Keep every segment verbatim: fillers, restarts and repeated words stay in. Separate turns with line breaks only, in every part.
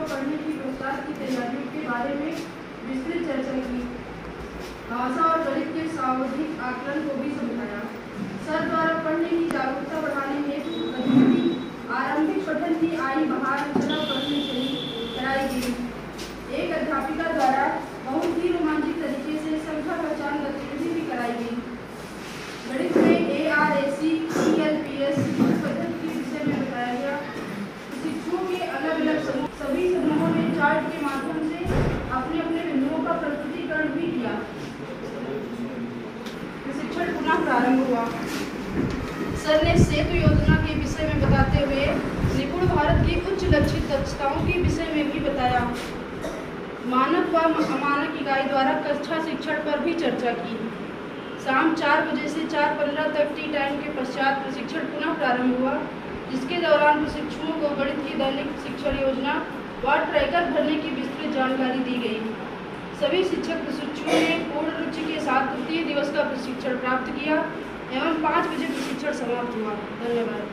पढ़ने की प्रस्ताव की तैयारियों के बारे में विस्तृत चर्चा की। भाषा और गणित के सावधिक आकलन को भी समझाया। सर द्वारा पढ़ने की जागरूकता बढ़ाने हेतु गतिविधि आरंभिक पठन की आई बहार रचना पढ़ने से कराई गई। एक अध्यापिका द्वारा बहुत ही रोमांचक तरीके से संख्या पहचान गतिविधि भी कराई गई। गणित में A R A C E L P S पद्धति के विषय में बताया गया। शिक्षकों के अलग अलग समूह सभी समूहों ने चार्ट के माध्यम से अपने अपने बिंदुओं का प्रस्तुतिकरण भी किया। प्रशिक्षण पुनः प्रारंभ हुआ। सर ने सेतु योजना के विषय में बताते हुए निपुण भारत की उच्च लक्षित दक्षताओं के विषय में भी बताया। मानक व अमानक इकाई द्वारा कक्षा शिक्षण पर भी चर्चा की। शाम चार बजे से चार पंद्रह तक टी टाइम के पश्चात प्रशिक्षण पुनः प्रारंभ हुआ, जिसके दौरान प्रशिक्षुओं को गणित की दैनिक शिक्षण योजना व ट्रैकर भरने की विस्तृत जानकारी दी गई। सभी शिक्षक प्रशिक्षुओं ने पूर्ण रुचि के साथ तृतीय दिवस का प्रशिक्षण प्राप्त किया एवं पाँच बजे प्रशिक्षण समाप्त हुआ। धन्यवाद।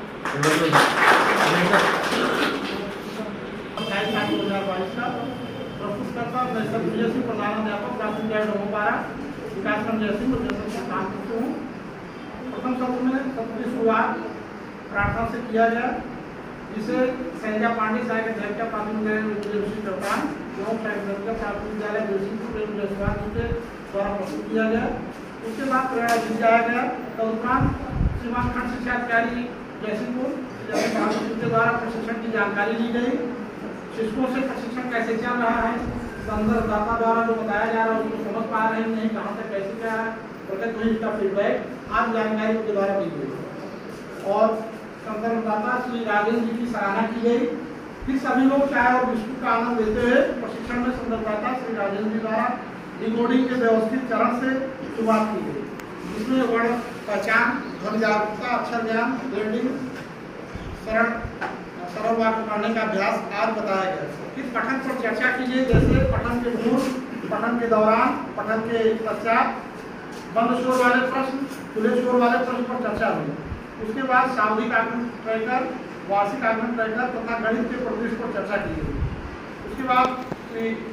प्रस्तुतकर्ता मैं सब जयसिंह प्रधानाध्यापक प्राथमिक विद्यालय डोमोपारा विकासखंड जयसिंह में काम करते हूँ। प्रथम सत्र में सत्र की शुरुआत प्रार्थना से किया गया, जिसे सैजा पांडे सहायक अध्यापिका प्राथमिक विद्यालय चौटान एवं सहायक अध्यापिका प्राथमिक विद्यालय जयसिंहपुर जयसवाल जी के द्वारा प्रस्तुत किया गया। उसके बाद प्रेरणा दी जाया गया। तदुपरांत श्रीमान खंड शिक्षा अधिकारी जयसिंहपुर के द्वारा प्रशिक्षण की जानकारी ली गई। शिक्षकों से प्रशिक्षण कैसे चल रहा है, संदर्भदाता द्वारा जो बताया जा रहा है उसको समझ पा रहे हैं नहीं, कहाँ तक कैसे क्या है, प्रगति हुई, इसका फीडबैक आज जानकारी के द्वारा दी गई। और संदर्भदाता श्री राजेंद्र जी की सराहना की गई। फिर सभी लोग चाय और बिस्कुट का आनंद लेते हुए प्रशिक्षण में संदर्भदाता श्री राजेंद्र जी द्वारा डिकोडिंग के व्यवस्थित चरण से शुरुआत की गई, जिसमें वर्ण पहचान, ध्वनि जागरूकता, अक्षर ज्ञान, ग्रेडिंग, सरल सरल वाक्य पढ़ने का अभ्यास आज बताया गया। फिर पठन पर चर्चा की गई, जैसे पठन के पूर्व, पठन के दौरान, पठन के पश्चात, बंद शोर वाले प्रश्न, खुले शोर वाले प्रश्न पर चर्चा हुई। उसके बाद सामूहिक आकलन ट्रैकर, वार्षिक आकलन ट्रैकर तथा गणित के प्रवेश पर चर्चा की गई। उसके बाद